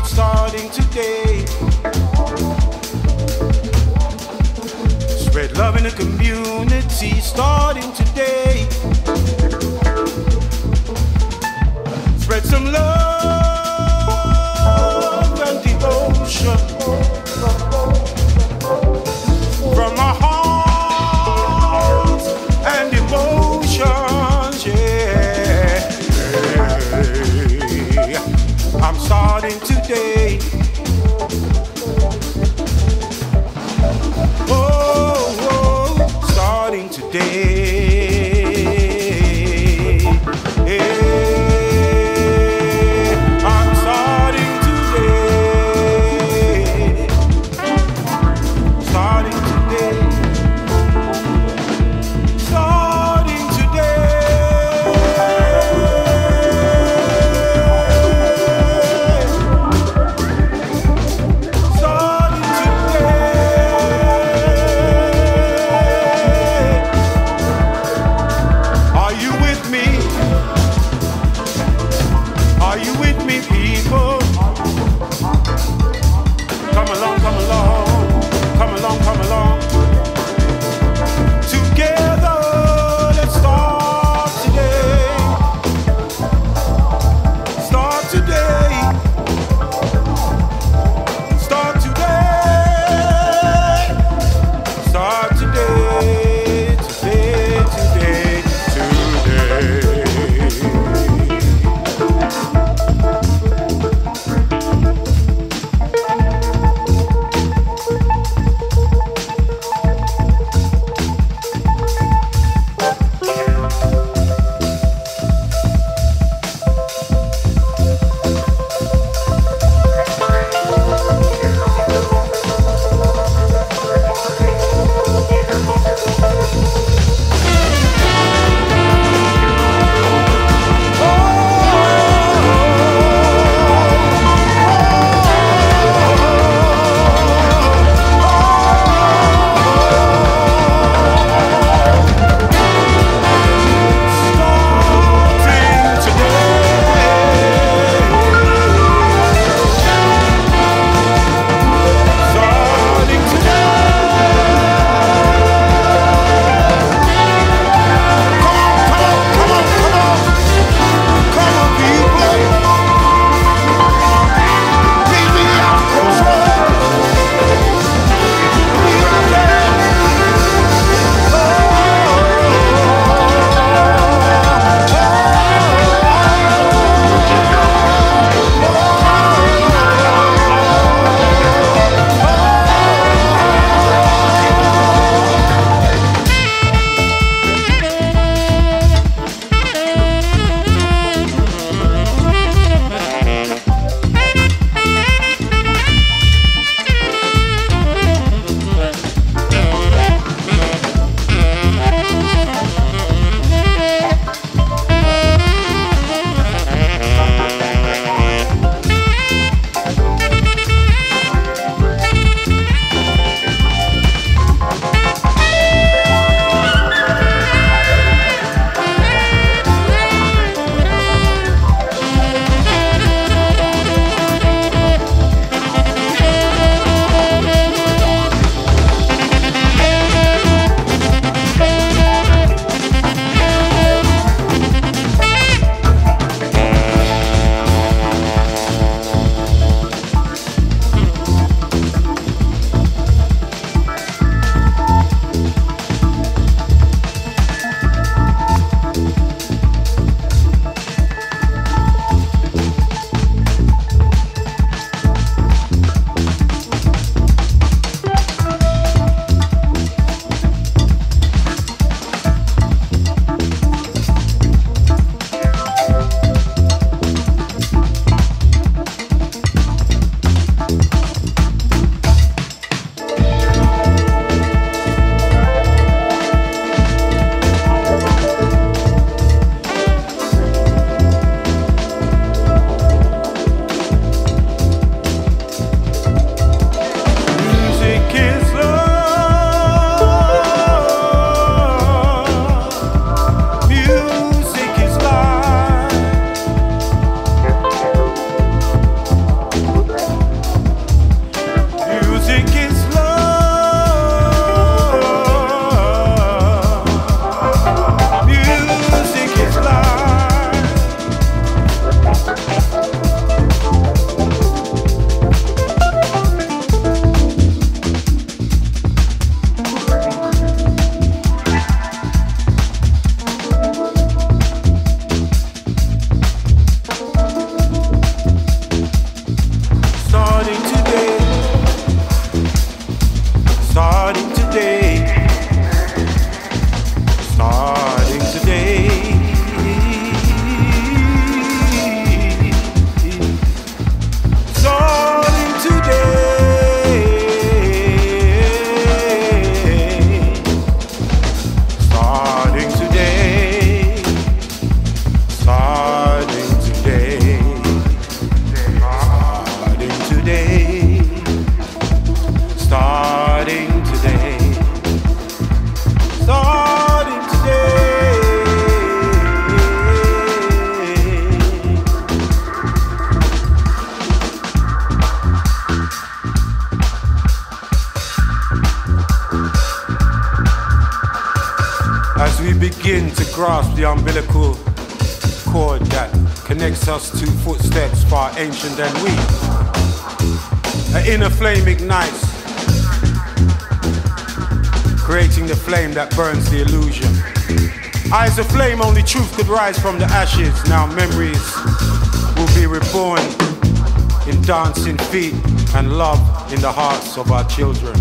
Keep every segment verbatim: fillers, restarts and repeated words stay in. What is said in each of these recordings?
street starting today. Spread love in the community starting today. Spread some love and devotion from our hearts and emotions, yeah. I'm starting today. Oh, oh, starting today. Hey, I'm starting today. Starting today. Starting today. grasp the umbilical cord that connects us to footsteps far ancient than we. An inner flame ignites, creating the flame that burns the illusion. Eyes of flame, only truth could rise from the ashes. Now memories will be reborn in dancing feet and love in the hearts of our children.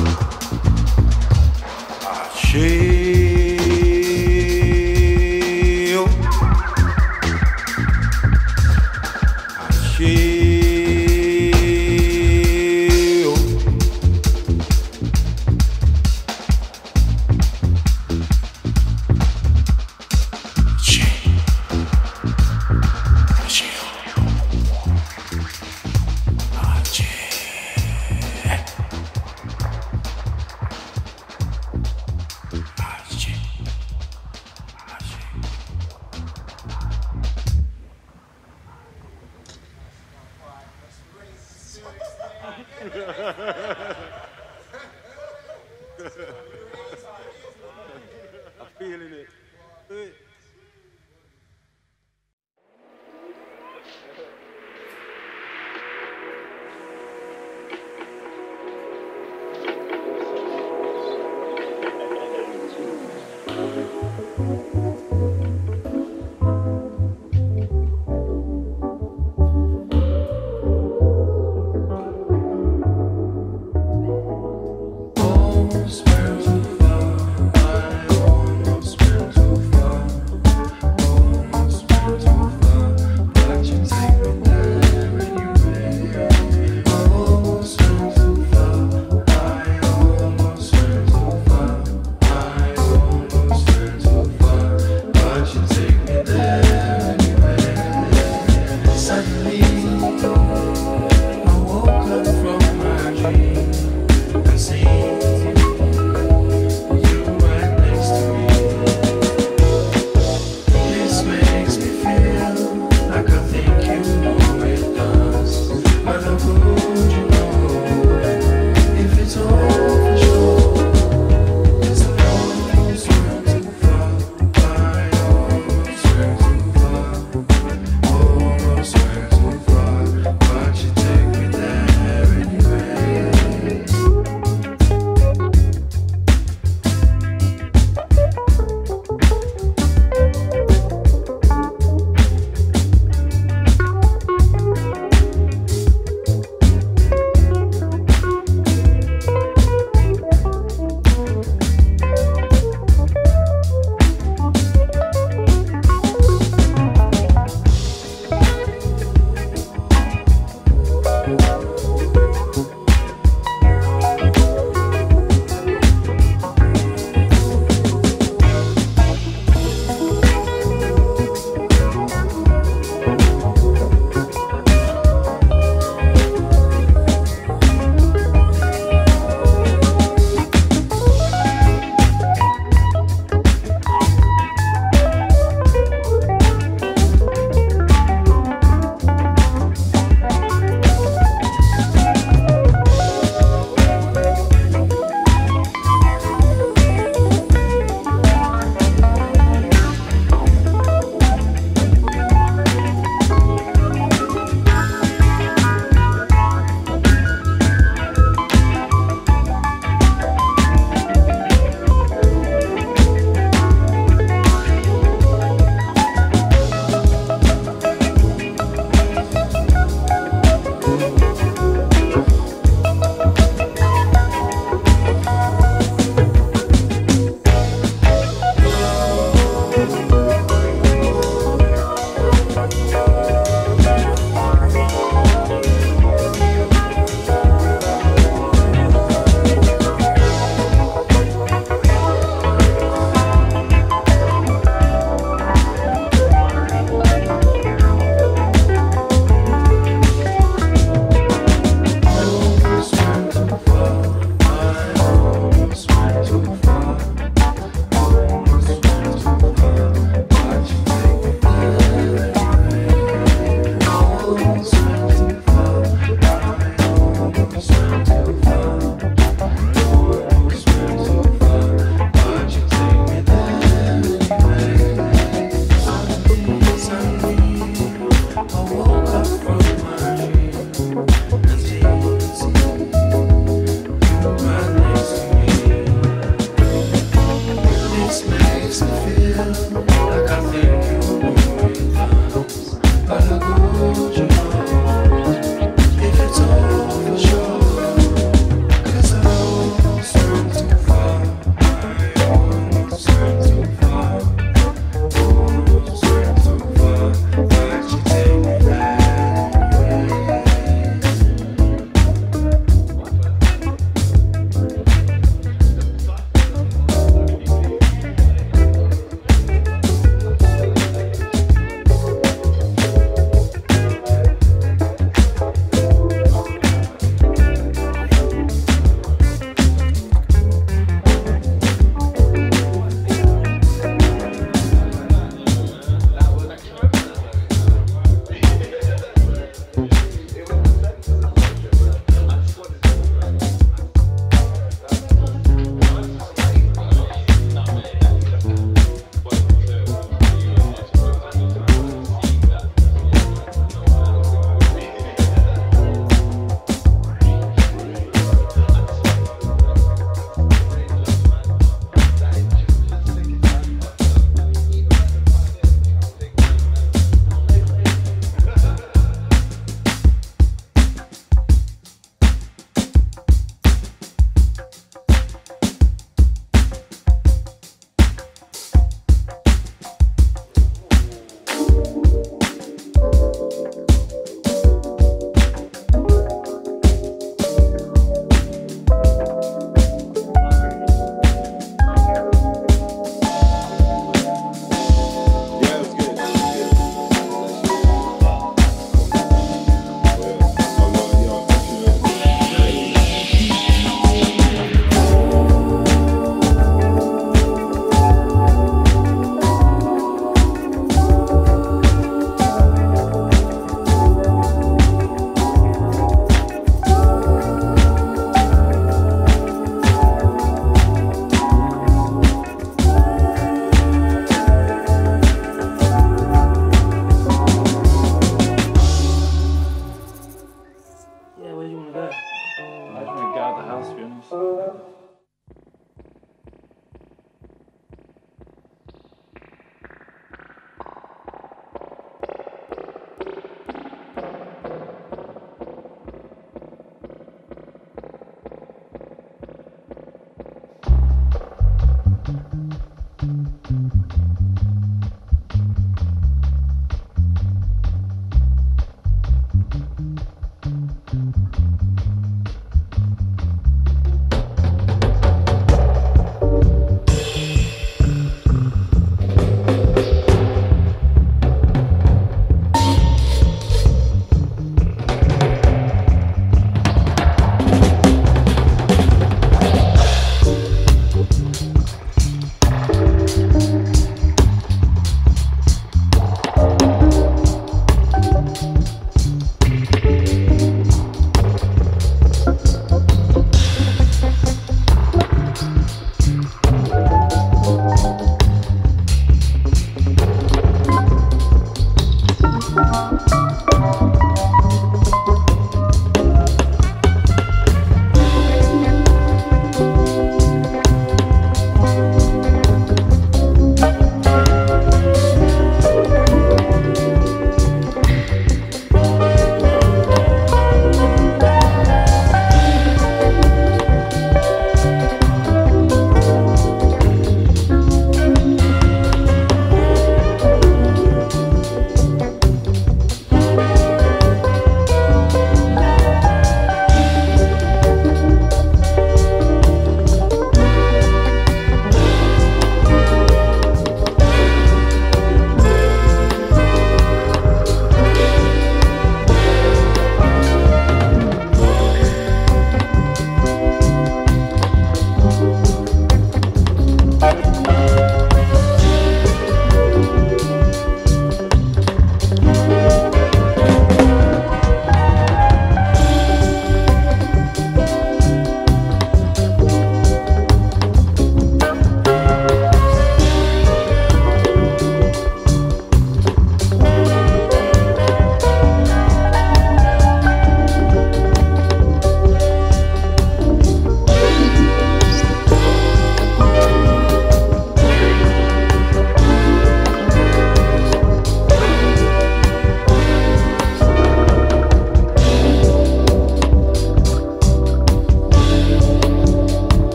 Ashe.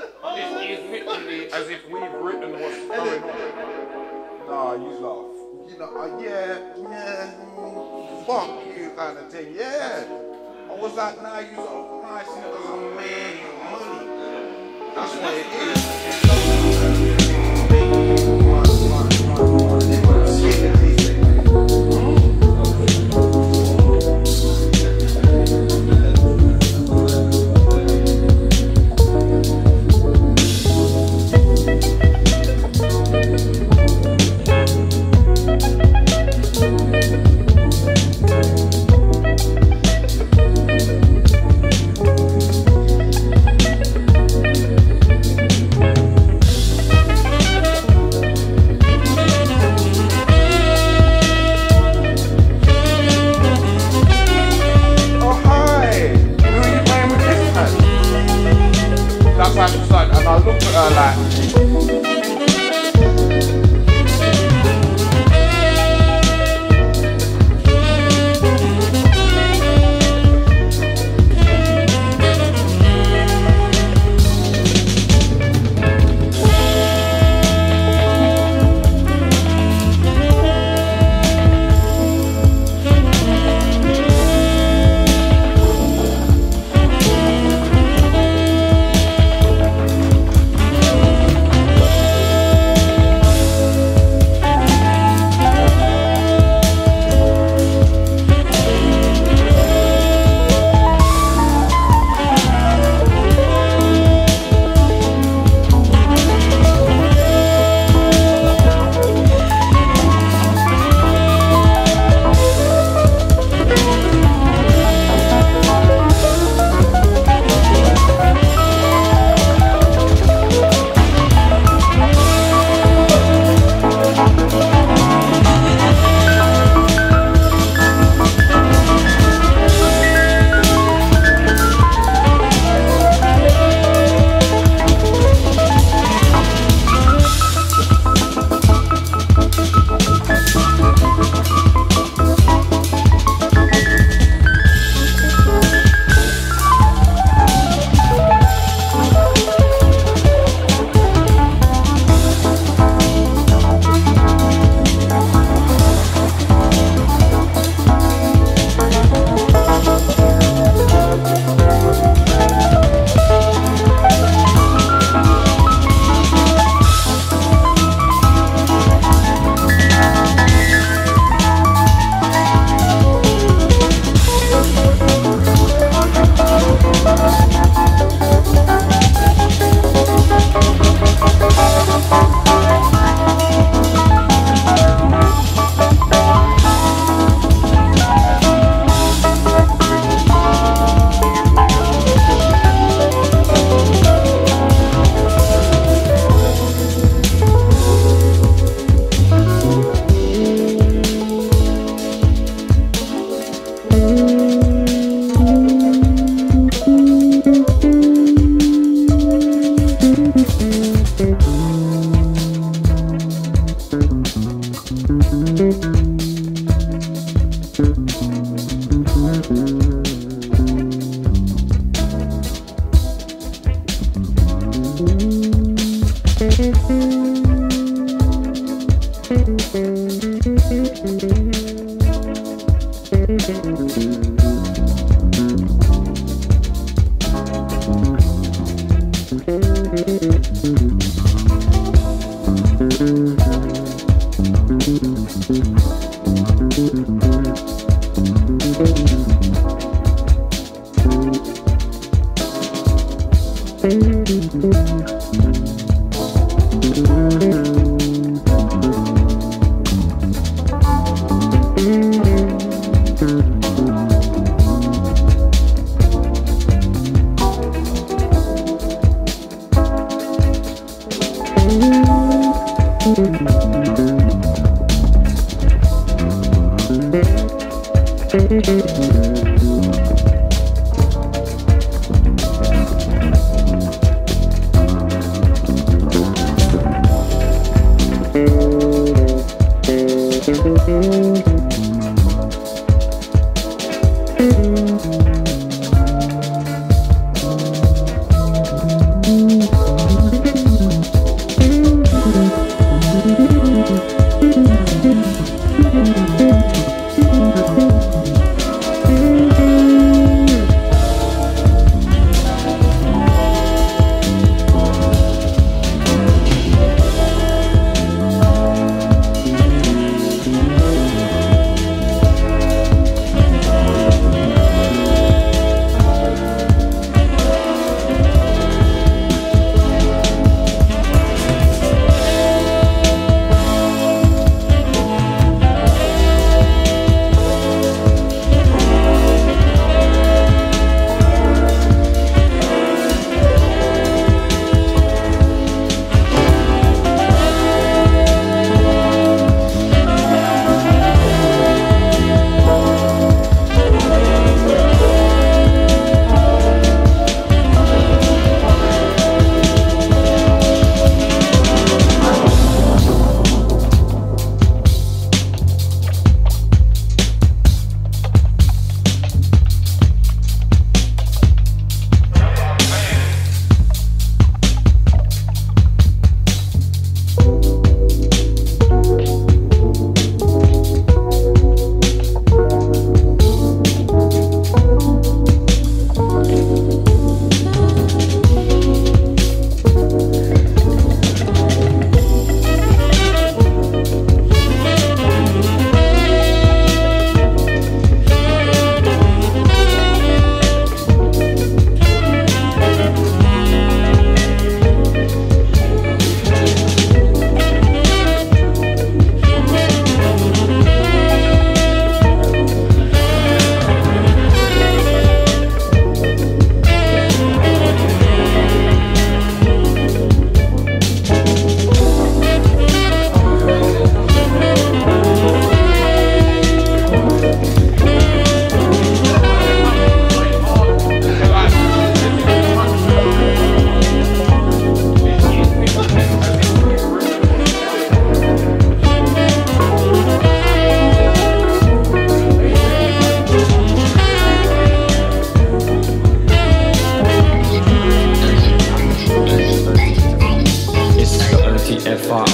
This is literally as if we've written what's going on. Nah, you laugh. You know, uh, yeah, yeah, mm, fuck you kind of thing, yeah. I was like, nah, you so nice, you know, some man, money. That's what it is. And I looked at her like,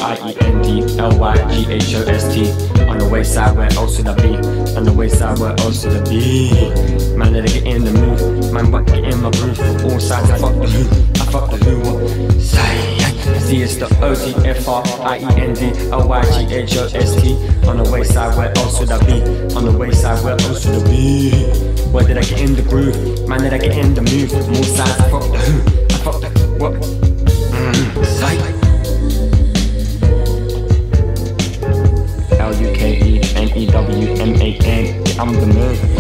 I E N D L Y G H O S T. On the wayside, where else would I be? On the wayside, where else would I be? Man, let it get in the mood. Man, what get in my groove? From all sides, I fuck the who. I fuck the who. What? See, it's the O T F R I E N D L Y G H O S T. On the wayside, where else would I be? On the wayside, where else would I be? Where did I get in the groove? Man, did I get in the mood? From all sides, I fuck the who. I fuck the what? Mm, sight. L U K E N E W M A N. I'm the move.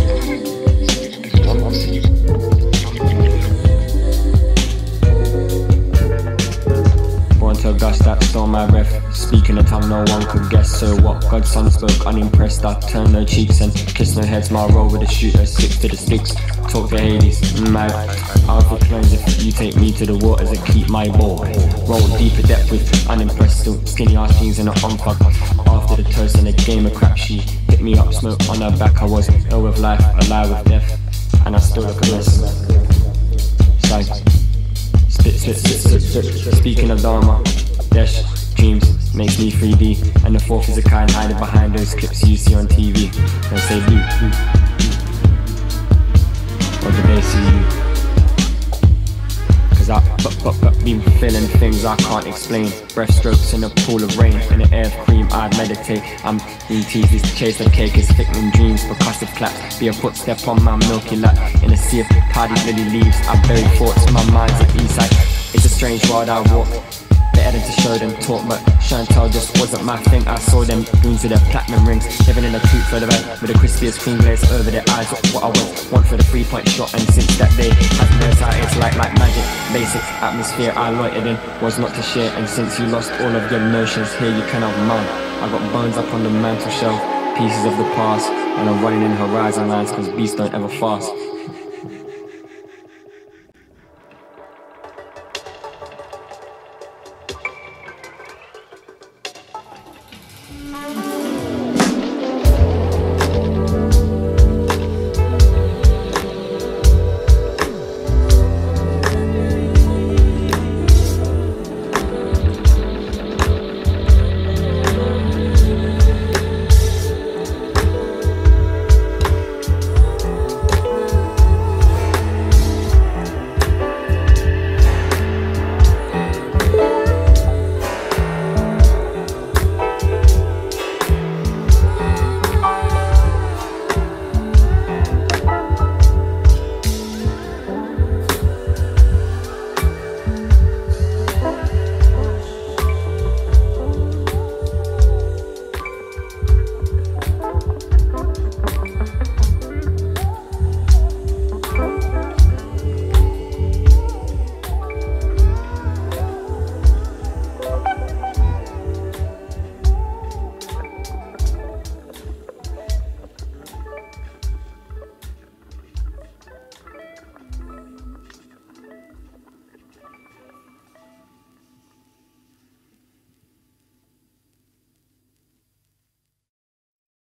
Born to a gust that stole my breath. Speaking a tongue no one could guess. So what? God's son spoke unimpressed. I turned no cheeks and kissed no heads. My roll with a shooter, stick to the sticks. Talk to Hades, mad. I'll be cleansed if you take me to the waters and keep my boy. Roll deeper depth with unimpressed. Still skinny ass jeans and a unfuck. After the toast and a game of crap, she hit me up, smoke on her back. I was ill with life, alive with death, and I still look a mess. Side. Spit, spit, spit, spit, spit. Speaking of Dharma, Dash, dreams, makes me three D. And the fourth is a kind hiding behind those clips you see on T V. They say blue, blue, blue. Or do they see you? Cause I but, but, but been feeling things I can't explain. Breaststrokes in a pool of rain. In the air of cream I'd meditate. I'm in teeth, this chase of cake is thickening dreams. Percussive claps, be a footstep on my milky lap. In a sea of party lily leaves, I bury thoughts, my mind's at ease. Like, it's a strange world I walk. Better than to show them talk, but Chantal just wasn't my thing. I saw them goons with their platinum rings, living in a coupe for the bed, with the crispiest cream glaze over their eyes. What I want, want for the three point shot, and since that day, I've noticed how it's like like magic. Basic atmosphere I loitered in was not to share, and since you lost all of your notions, here you can have mine. I got bones up on the mantle shelf, pieces of the past, and I'm running in horizon lines, cause beasts don't ever fast. Mm-hmm.